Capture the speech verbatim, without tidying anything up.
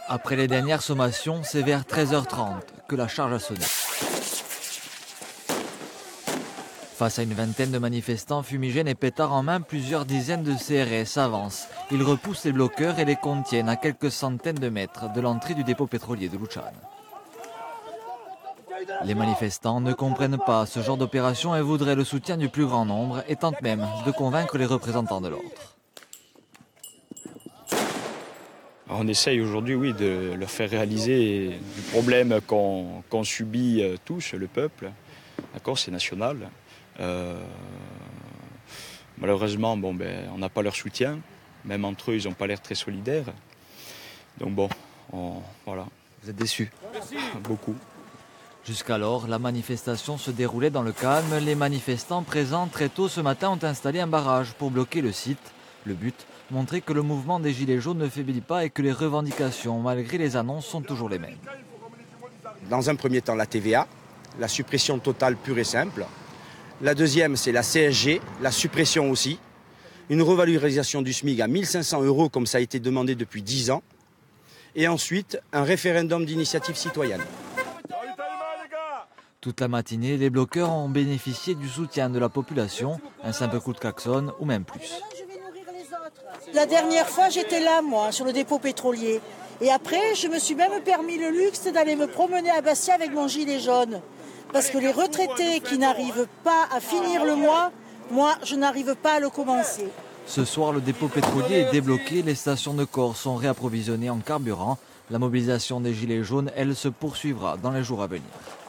Après les dernières sommations, c'est vers treize heures trente que la charge a sonné. Face à une vingtaine de manifestants, fumigènes et pétards en main, plusieurs dizaines de C R S avancent. Ils repoussent les bloqueurs et les contiennent à quelques centaines de mètres de l'entrée du dépôt pétrolier de Luchane. Les manifestants ne comprennent pas ce genre d'opération et voudraient le soutien du plus grand nombre et tentent même de convaincre les représentants de l'ordre. On essaye aujourd'hui, oui, de leur faire réaliser le problème qu'on qu'on subit tous, le peuple. D'accord, c'est national. Euh, malheureusement, bon, ben, on n'a pas leur soutien. Même entre eux, ils n'ont pas l'air très solidaires. Donc bon, on, voilà. Vous êtes déçus? Beaucoup. Jusqu'alors, la manifestation se déroulait dans le calme. Les manifestants présents très tôt ce matin ont installé un barrage pour bloquer le site. Le but, montrer que le mouvement des Gilets jaunes ne faiblit pas et que les revendications, malgré les annonces, sont toujours les mêmes. Dans un premier temps, la T V A, la suppression totale pure et simple. La deuxième, c'est la C S G, la suppression aussi. Une revalorisation du SMIC à mille cinq cents euros, comme ça a été demandé depuis dix ans. Et ensuite, un référendum d'initiative citoyenne. Toute la matinée, les bloqueurs ont bénéficié du soutien de la population, un simple coup de klaxon ou même plus. La dernière fois, j'étais là, moi, sur le dépôt pétrolier. Et après, je me suis même permis le luxe d'aller me promener à Bastia avec mon gilet jaune. Parce que les retraités qui n'arrivent pas à finir le mois, moi, je n'arrive pas à le commencer. Ce soir, le dépôt pétrolier est débloqué, les stations de Corse sont réapprovisionnées en carburant. La mobilisation des Gilets jaunes, elle, se poursuivra dans les jours à venir.